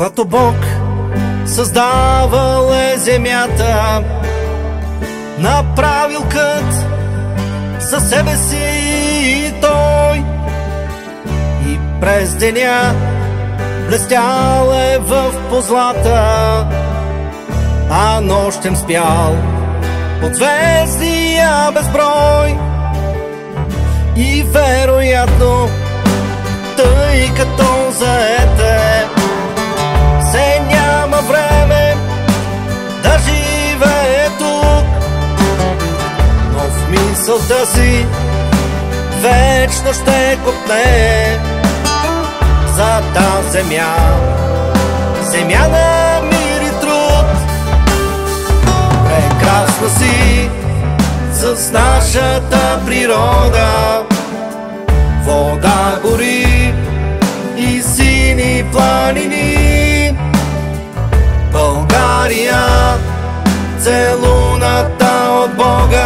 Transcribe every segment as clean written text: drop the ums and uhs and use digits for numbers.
Когато Бог създавал е земята, направил кът за себе си Той, и през деня блестял е в позлата, а нощем спял под звездия безброй. И вероятно, тъй като заед е, се няма време да живее тук, но в мисълта си вечно ще копне за тази земя, земя на мир и труд. Прекрасна си с нашата природа, вода, гори и сини планини. България, целуната от Бога,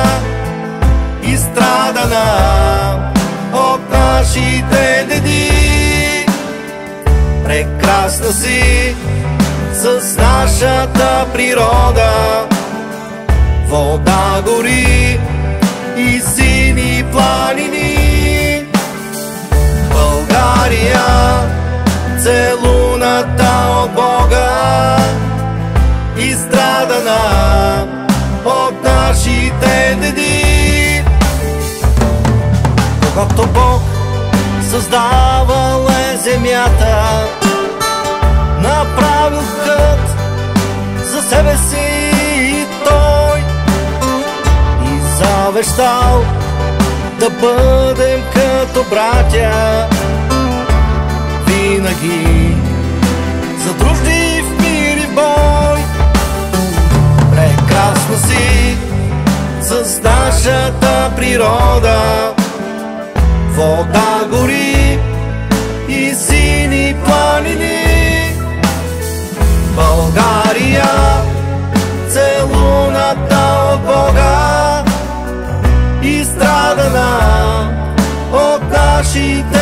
изстрадана от нашите деди. Прекрасна си с нашата природа, вода, гори и сини планини. България, целуната от Бога, изстрадана от нашите деди. Когато Бог създавал е земята, направил кът за себе си Той, и завещал да бъдем като братя, винаги задружни в мир и в бой. Прекрасна си с нашата природа, вода, гори и сини планини. България, целуната от Бога, изстрадана от нашите